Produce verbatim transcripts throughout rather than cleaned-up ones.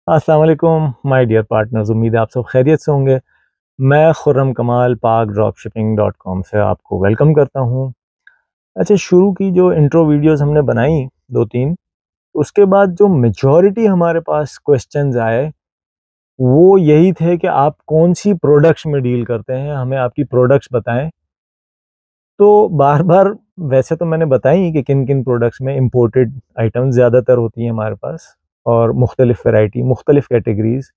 अस्सलाम वालेकुम my dear partners. उम्मीद है आप सब खैरियत से होंगे। मैं खुर्रम कमाल पाक ड्रॉप शिपिंग डॉट कॉम से आपको वेलकम करता हूं। अच्छा, शुरू की जो इंट्रो वीडियोस हमने बनाई दो तीन, उसके बाद जो मेजॉरिटी हमारे पास क्वेश्चंस आए वो यही थे कि आप कौन सी प्रोडक्ट्स में डील करते हैं, हमें आपकी प्रोडक्ट्स बताएं। तो बार बार वैसे तो मैंने बताई कि किन किन प्रोडक्ट्स में इंपोर्टेड आइटम्स ज़्यादातर होती हैं हमारे पास, और मुख्तलिफ वैरायटी मुख्तलिफ categories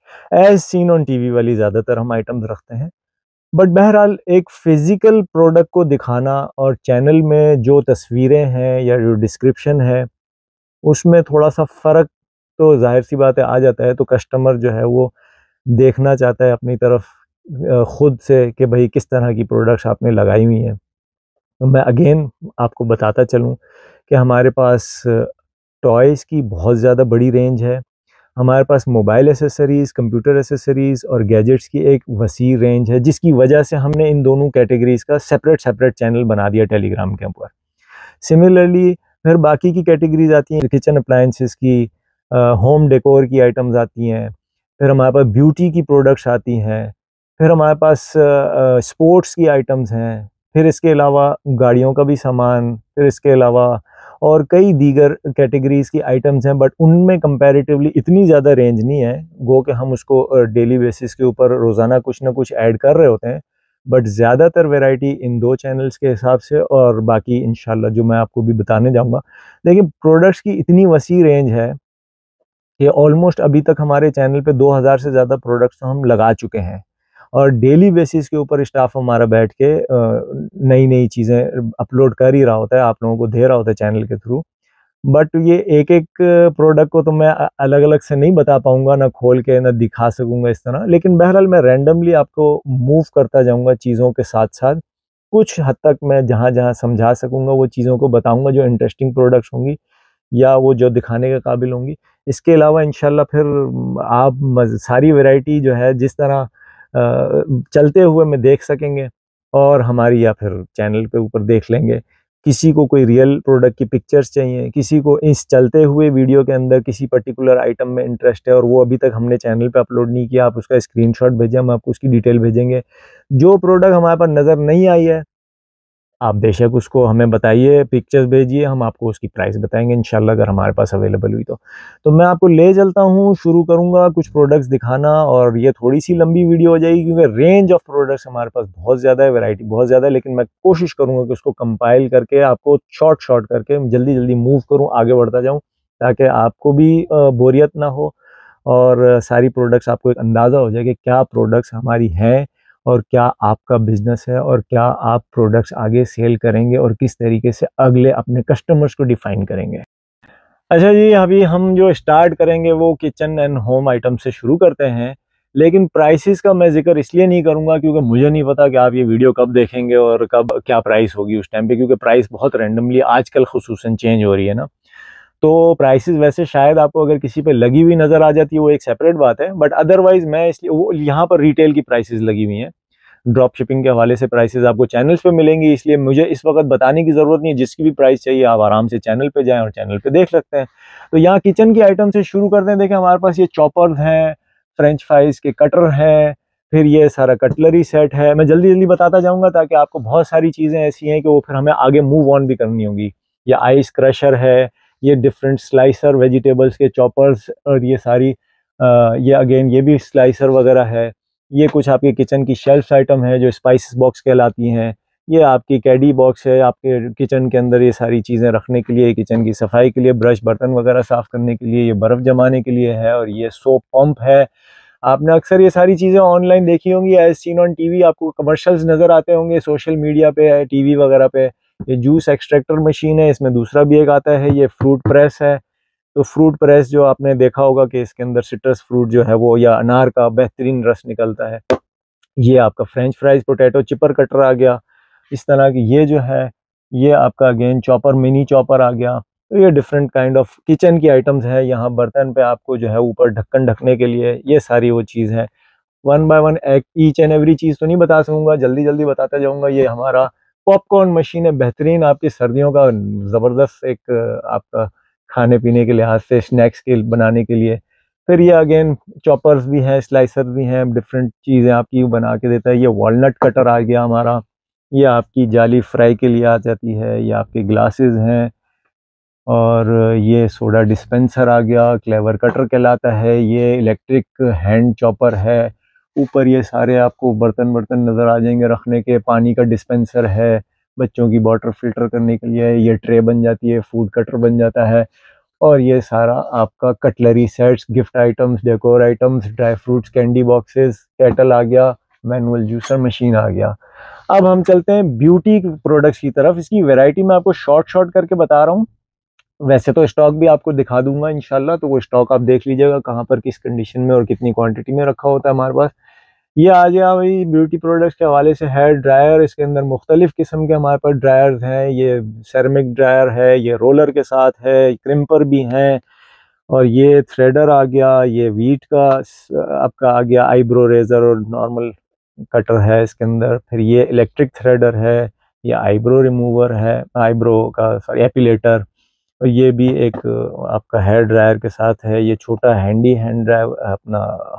as seen on TV वाली ज़्यादातर हम आइटम्स रखते हैं। बट बहरहाल एक फिज़िकल प्रोडक्ट को दिखाना और चैनल में जो तस्वीरें हैं या जो डिस्क्रिप्शन है उसमें थोड़ा सा फ़र्क तो ज़ाहिर सी बात है आ जाता है। तो कस्टमर जो है वो देखना चाहता है अपनी तरफ अ, खुद से कि भाई किस तरह की प्रोडक्ट्स आपने लगाई हुई हैं। तो मैं अगेन आपको बताता चलूँ कि हमारे पास टॉयज़ की बहुत ज़्यादा बड़ी रेंज है। हमारे पास मोबाइल एसेसरीज़, कंप्यूटर एसेसरीज़ और गैजेट्स की एक वसी रेंज है, जिसकी वजह से हमने इन दोनों कैटेगरीज़ का सेपरेट सेपरेट चैनल बना दिया टेलीग्राम के ऊपर। सिमिलरली फिर बाकी की कैटेगरीज़ आती हैं, किचन अप्लायंसेस की, अ, होम डेकोर की आइटम्स आती हैं, फिर हमारे पास ब्यूटी की प्रोडक्ट्स आती हैं, फिर हमारे पास अ अ, स्पोर्ट्स की आइटम्स हैं, फिर इसके अलावा गाड़ियों का भी सामान, फिर इसके अलावा और कई दीगर कैटेगरीज़ की आइटम्स हैं। बट उनमें कंपैरेटिवली इतनी ज़्यादा रेंज नहीं है, गो कि हम उसको अ, डेली बेसिस के ऊपर रोज़ाना कुछ ना कुछ ऐड कर रहे होते हैं। बट ज़्यादातर वैरायटी इन दो चैनल्स के हिसाब से, और बाकी इंशाल्लाह जो मैं आपको भी बताने जाऊँगा। देखिए, प्रोडक्ट्स की इतनी वसी रेंज है कि ऑलमोस्ट अभी तक हमारे चैनल पे दो हज़ार से ज़्यादा प्रोडक्ट्स तो हम लगा चुके हैं, और डेली बेसिस के ऊपर स्टाफ हमारा बैठ के अ, नई-नई चीज़ें अपलोड कर ही रहा होता है, आप लोगों को दे रहा होता है चैनल के थ्रू। बट ये एक-एक प्रोडक्ट को तो मैं अ, अलग-अलग से नहीं बता पाऊँगा, ना खोल के ना दिखा सकूँगा इस तरह। लेकिन बहरहाल मैं रैंडमली आपको मूव करता जाऊँगा चीज़ों के साथ-साथ। कुछ हद तक मैं जहाँ-जहाँ समझा सकूँगा वो चीज़ों को बताऊँगा, जो इंटरेस्टिंग प्रोडक्ट्स होंगी या वो जो दिखाने के काबिल होंगी। इसके अलावा इंशाल्लाह फिर आप मज़ सारी वैरायटी जो है जिस तरह अ, चलते हुए में देख सकेंगे, और हमारी या फिर चैनल पे ऊपर देख लेंगे। किसी को कोई रियल प्रोडक्ट की पिक्चर्स चाहिए, किसी को इस चलते हुए वीडियो के अंदर किसी पर्टिकुलर आइटम में इंटरेस्ट है और वो अभी तक हमने चैनल पे अपलोड नहीं किया, आप उसका स्क्रीनशॉट भेजें, हम आपको उसकी डिटेल भेजेंगे। जो प्रोडक्ट हमारे पास नज़र नहीं आई है, आप बेशक उसको हमें बताइए, पिक्चर्स भेजिए, हम आपको उसकी प्राइस बताएँगे इंशाल्लाह, अगर हमारे पास अवेलेबल हुई तो। तो मैं आपको ले चलता हूँ, शुरू करूँगा कुछ प्रोडक्ट्स दिखाना, और ये थोड़ी-सी लंबी वीडियो हो जाएगी क्योंकि रेंज ऑफ प्रोडक्ट्स हमारे पास बहुत ज़्यादा है, वैरायटी बहुत ज़्यादा है। लेकिन मैं कोशिश करूँगा कि उसको कंपाइल करके आपको शॉर्ट-शॉर्ट करके जल्दी-जल्दी मूव करूँ, आगे बढ़ता जाऊँ, ताकि आपको भी अ, बोरियत ना हो, और सारी प्रोडक्ट्स आपको एक अंदाज़ा हो जाए कि क्या प्रोडक्ट्स हमारी हैं, और क्या आपका बिज़नेस है, और क्या आप प्रोडक्ट्स आगे सेल करेंगे, और किस तरीके से अगले अपने कस्टमर्स को डिफ़ाइन करेंगे। अच्छा जी, अभी हम जो स्टार्ट करेंगे वो किचन एंड होम आइटम से शुरू करते हैं। लेकिन प्राइसेस का मैं ज़िक्र इसलिए नहीं करूँगा क्योंकि मुझे नहीं पता कि आप ये वीडियो कब देखेंगे और कब क्या प्राइस होगी उस टाइम पे, क्योंकि प्राइस बहुत रैंडमली आजकल ख़ुसूसन चेंज हो रही है ना। तो प्राइसेस वैसे शायद आपको अगर किसी पे लगी हुई नज़र आ जाती है, वो एक सेपरेट बात है। बट अदरवाइज़ मैं इसलिए वो यहाँ पर रिटेल की प्राइसेस लगी हुई हैं। ड्रॉप शिपिंग के हवाले से प्राइसेस आपको चैनल्स पे मिलेंगी, इसलिए मुझे इस वक्त बताने की ज़रूरत नहीं है। जिसकी भी प्राइस चाहिए आप आराम से चैनल पे जाएँ और चैनल पे देख सकते हैं। तो यहाँ किचन की आइटम से शुरू करते हैं। देखिए, हमारे पास ये चॉपर्स हैं, फ्रेंच फ्राइज़ के कटर हैं, फिर ये सारा कटलरी सेट है। मैं जल्दी-जल्दी बताता जाऊँगा ताकि आपको बहुत सारी चीज़ें ऐसी हैं कि वो फिर हमें आगे मूव ऑन भी करनी होंगी। ये आइस क्रशर है, ये डिफरेंट स्लाइसर वेजिटेबल्स के चॉपर्स, और ये सारी अ, ये अगेन ये भी स्लाइसर वगैरह है। ये कुछ आपके किचन की शेल्फ आइटम है जो स्पाइसेस बॉक्स कहलाती हैं। ये आपकी कैडी बॉक्स है, आपके किचन के अंदर ये सारी चीज़ें रखने के लिए, किचन की सफाई के लिए, ब्रश बर्तन वगैरह साफ़ करने के लिए, ये बर्फ़ जमाने के लिए है, और ये सोप पंप है। आपने अक्सर ये सारी चीज़ें ऑनलाइन देखी होंगी, एज़ सीन ऑन टीवी, आपको कमर्शियल्स नज़र आते होंगे सोशल मीडिया पे, टीवी वगैरह पे। ये जूस एक्सट्रैक्टर मशीन है, इसमें दूसरा भी एक आता है, ये फ्रूट प्रेस है। तो फ्रूट प्रेस जो आपने देखा होगा कि इसके अंदर सिट्रस फ्रूट जो है वो या अनार का बेहतरीन रस निकलता है। ये आपका French fries potato chipper cutter आ गया। इस तरह की ये जो है, ये आपका अगेन चॉपर, मिनी चॉपर आ गया। तो ये डिफरेंट काइंड ऑफ किचन की आइटम्स हैं। यहाँ बर्तन पे आपको जो है ऊपर ढक्कन ढकने के लिए ये सारी वो चीज़ है। वन बाय वन एक ईच एंड एवरी चीज़ तो नहीं बता सकूँगा, जल्दी-जल्दी बताता जाऊँगा। ये हमारा पॉपकॉर्न मशीन है, बेहतरीन आपकी सर्दियों का ज़बरदस्त एक अ, आपका खाने-पीने के लिहाज से स्नैक्स के बनाने के लिए। फिर ये अगेन चॉपर्स भी हैं, स्लाइसर भी हैं, डिफरेंट चीज़ें आपकी बना के देता है। ये वॉलनट कटर आ गया हमारा, ये आपकी जाली फ्राई के लिए आ जाती है। ये आपके ग्लासेस हैं, और ये सोडा डिस्पेंसर आ गया, क्लेवर कटर कहलाता है। ये इलेक्ट्रिक हैंड चॉपर है। ऊपर ये सारे आपको बर्तन बर्तन नज़र आ जाएंगे रखने के। पानी का डिस्पेंसर है, बच्चों की वाटर फिल्टर करने के लिए। ये ट्रे बन जाती है, फूड कटर बन जाता है। और ये सारा आपका cutlery sets, gift items, decor items, dry fruits, candy boxes, kettle आ गया, मैनुअल जूसर मशीन आ गया। अब हम चलते हैं ब्यूटी प्रोडक्ट्स की तरफ। इसकी वैरायटी मैं आपको शॉर्ट शॉर्ट करके बता रहा हूँ। वैसे तो स्टॉक भी आपको दिखा दूंगा इंशाल्लाह, तो वो स्टॉक आप देख लीजिएगा कहाँ पर किस कंडीशन में और कितनी क्वांटिटी में रखा होता है हमारे पास। ये आ गया भाई ब्यूटी प्रोडक्ट्स के हवाले से हेयर ड्रायर। इसके अंदर मुख्तलिफ किस्म के हमारे पास ड्रायर्स हैं। ये सेरेमिक ड्रायर है, ये रोलर के साथ है, क्रिम्पर भी हैं, और ये थ्रेडर आ गया। ये वीट का आपका आ गया, आईब्रो रेजर और नॉर्मल कटर है इसके अंदर। फिर ये इलेक्ट्रिक थ्रेडर है, ये आईब्रो रिमूवर है, आईब्रो का सॉरी एपिलेटर। और ये भी एक आपका हेयर ड्रायर के साथ है। ये छोटा हैंडी हैंड ड्रायर अपना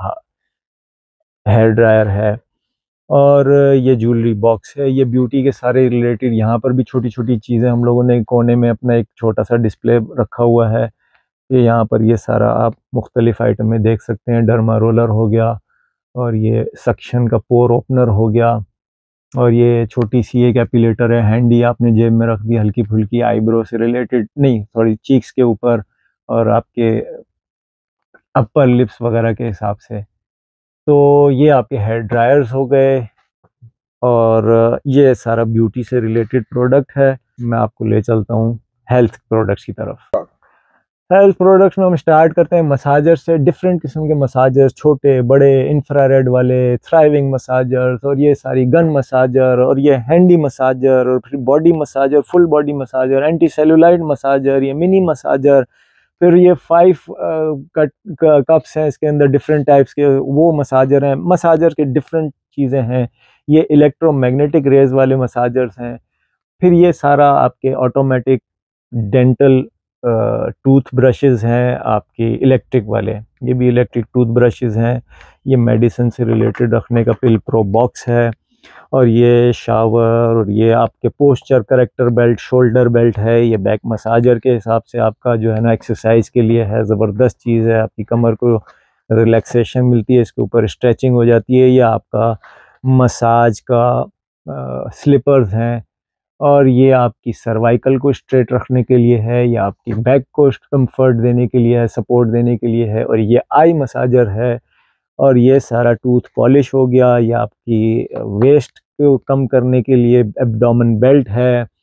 हेयर ड्रायर है। और ये ज्वेलरी बॉक्स है। ये ब्यूटी के सारे रिलेटेड, यहाँ पर भी छोटी छोटी चीज़ें हम लोगों ने कोने में अपना एक छोटा सा डिस्प्ले रखा हुआ है। ये यहाँ पर ये सारा आप मुख्तलिफ आइटम में देख सकते हैं। डर्मा रोलर हो गया, और ये सक्शन का पोर ओपनर हो गया, और ये छोटी सी एक एपिलेटर है, हैंडी, आपने जेब में रख दी, हल्की फुल्की आईब्रो से रिलेटेड नहीं, थोड़ी चीक्स के ऊपर और आपके अपर लिप्स वगैरह के हिसाब से। तो ये आपके हेयर ड्रायर्स हो गए, और ये सारा ब्यूटी से रिलेटेड प्रोडक्ट है। मैं आपको ले चलता हूँ हेल्थ प्रोडक्ट्स की तरफ। हेल्थ प्रोडक्ट्स में हम स्टार्ट करते हैं मसाजर से। डिफरेंट किस्म के मसाजर, छोटे बड़े, इंफ्रारेड वाले, थ्राइविंग मसाजर्स, और ये सारी गन मसाजर, और ये हैंडी मसाजर, और फिर body massager, full body massager, anti cellulite massager, ये मिनी मसाजर। फिर ये फाइव कट कप्स हैं इसके अंदर, डिफरेंट टाइप्स के वो मसाजर हैं। मसाजर के डिफरेंट चीज़ें हैं। ये इलेक्ट्रोमैग्नेटिक रेज वाले मसाजर्स हैं। फिर ये सारा आपके ऑटोमेटिक डेंटल टूथ ब्रशेज़ हैं आपके इलेक्ट्रिक वाले। ये भी इलेक्ट्रिक टूथ ब्रशेज़ हैं। ये मेडिसिन से रिलेटेड रखने का पिल प्रो बॉक्स है। और ये शावर, और ये आपके posture corrector belt, shoulder belt है। ये बैक मसाजर के हिसाब से आपका जो है ना एक्सरसाइज के लिए है, ज़बरदस्त चीज़ है। आपकी कमर को रिलैक्सेशन मिलती है, इसके ऊपर स्ट्रेचिंग हो जाती है। ये आपका मसाज का स्लीपर्स हैं। और ये आपकी सर्वाइकल को स्ट्रेट रखने के लिए है, या आपकी बैक को कंफर्ट देने के लिए है, सपोर्ट देने के लिए है। और ये आई मसाजर है। और ये सारा टूथ पॉलिश हो गया। ये आपकी वेस्ट को कम करने के लिए एब्डोमेन बेल्ट है।